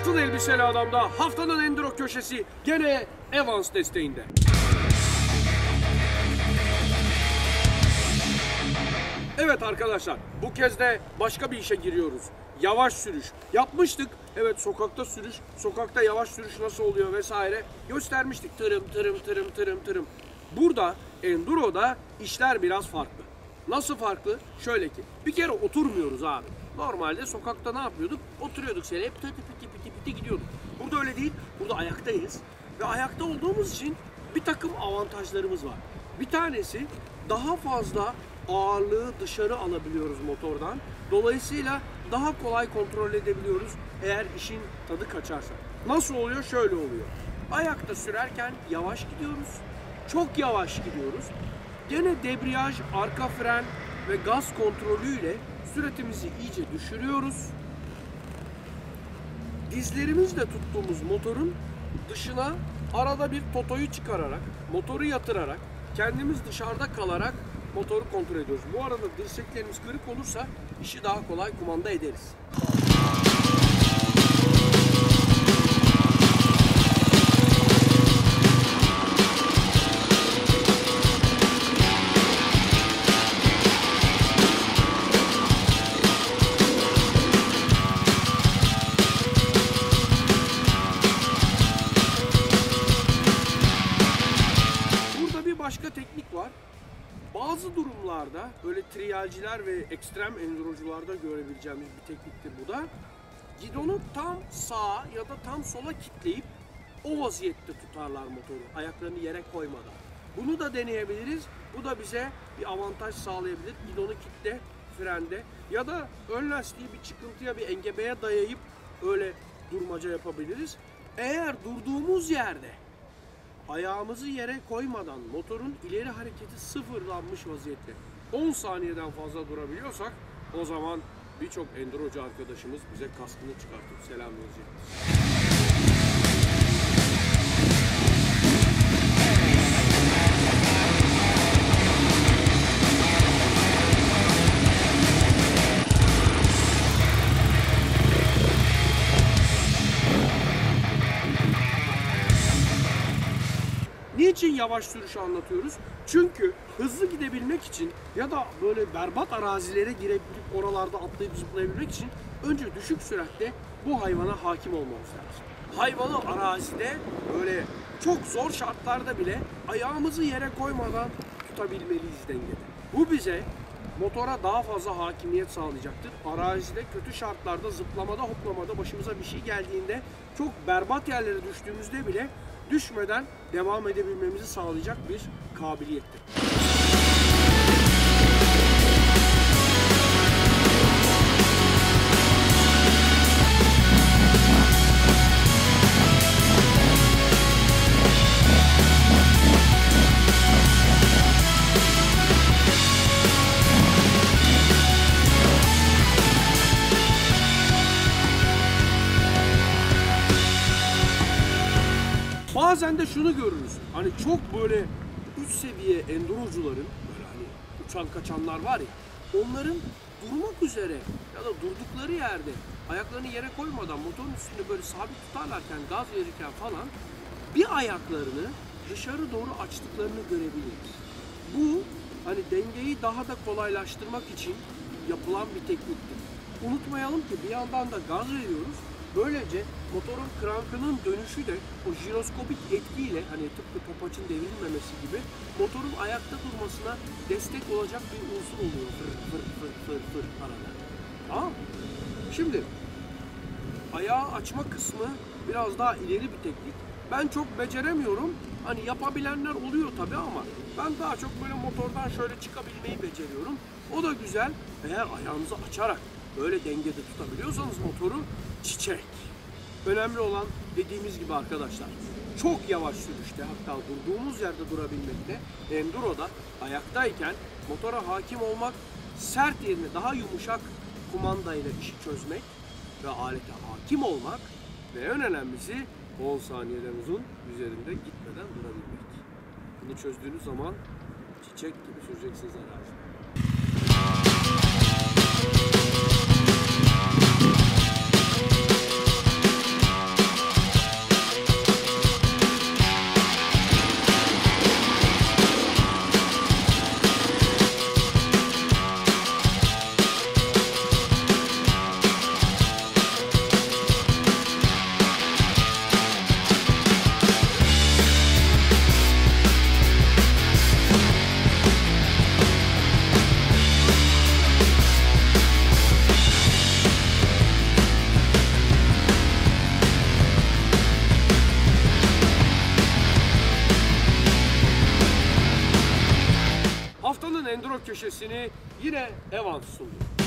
Altın Elbiseli Adam'da haftanın Enduro köşesi gene Evans desteğinde. Evet arkadaşlar, bu kez de başka bir işe giriyoruz. Yavaş sürüş. Yapmıştık. Evet, sokakta sürüş, sokakta yavaş sürüş nasıl oluyor vesaire göstermiştik. Tırım tırım tırım tırım tırım. Burada Enduro'da işler biraz farklı. Nasıl farklı? Şöyle ki, bir kere oturmuyoruz abi. Normalde sokakta ne yapıyorduk? Oturuyorduk şöyle, hep piti piti piti gidiyorduk. Burada öyle değil. Burada ayaktayız. Ve ayakta olduğumuz için bir takım avantajlarımız var. Bir tanesi, daha fazla ağırlığı dışarı alabiliyoruz motordan. Dolayısıyla daha kolay kontrol edebiliyoruz eğer işin tadı kaçarsa. Nasıl oluyor? Şöyle oluyor. Ayakta sürerken yavaş gidiyoruz. Çok yavaş gidiyoruz. Gene debriyaj, arka fren ve gaz kontrolüyle süratimizi iyice düşürüyoruz. Dizlerimizle tuttuğumuz motorun dışına arada bir totoyu çıkararak, motoru yatırarak, kendimiz dışarıda kalarak motoru kontrol ediyoruz. Bu arada dirseklerimiz kırık olursa işi daha kolay kumanda ederiz. Burada bir başka teknik var. Bazı durumlarda böyle triyalciler ve ekstrem endurocularda görebileceğimiz bir tekniktir bu da. Gidonu tam sağa ya da tam sola kilitleyip o vaziyette tutarlar motoru, ayaklarını yere koymadan. Bunu da deneyebiliriz. Bu da bize bir avantaj sağlayabilir. Gidonu kilitle, frende ya da ön lastiği bir çıkıntıya, bir engebeye dayayıp öyle durmaca yapabiliriz. Eğer durduğumuz yerde ayağımızı yere koymadan motorun ileri hareketi sıfırlanmış vaziyette 10 saniyeden fazla durabiliyorsak o zaman birçok endurocu arkadaşımız bize kaskını çıkartıp selam verecektir. Niçin yavaş sürüşü anlatıyoruz? Çünkü hızlı gidebilmek için ya da böyle berbat arazilere girebilip oralarda atlayıp zıplayabilmek için önce düşük süratte bu hayvana hakim olmamız lazım. Hayvanı arazide böyle çok zor şartlarda bile ayağımızı yere koymadan tutabilmeliyiz dengede. Bu bize motora daha fazla hakimiyet sağlayacaktır. Arazide kötü şartlarda zıplamada hoplamada başımıza bir şey geldiğinde çok berbat yerlere düştüğümüzde bile düşmeden devam edebilmemizi sağlayacak bir kabiliyettir. Bazen de şunu görürüz. Hani çok böyle üst seviye endurocuların böyle hani uçan kaçanlar var ya, onların durmak üzere ya da durdukları yerde ayaklarını yere koymadan motorun üstünde böyle sabit tutarlarken, gaz verirken falan bir ayaklarını dışarı doğru açtıklarını görebiliriz. Bu hani dengeyi daha da kolaylaştırmak için yapılan bir tekniktir. Unutmayalım ki bir yandan da gaz veriyoruz. Böylece motorun krankının dönüşü de o jiroskopik etkiyle hani tıpkı topaçın devrilmemesi gibi motorun ayakta durmasına destek olacak bir unsur oluyor. Fır fır fır fır fır arada. Tamam. Şimdi ayağı açma kısmı biraz daha ileri bir teknik. Ben çok beceremiyorum. Hani yapabilenler oluyor tabii ama ben daha çok böyle motordan şöyle çıkabilmeyi beceriyorum. O da güzel. Eğer ayağınızı açarak böyle dengede tutabiliyorsanız motoru çiçek. Önemli olan dediğimiz gibi arkadaşlar, çok yavaş sürüşte, hatta durduğumuz yerde durabilmekte, enduroda ayaktayken motora hakim olmak, sert yerine daha yumuşak kumandayla işi çözmek ve alete hakim olmak ve en önemlisi 10 saniyeden uzun üzerinde gitmeden durabilmek. Bunu çözdüğünüz zaman çiçek gibi süreceksiniz arazide. seviyesini yine Evans sunuyor.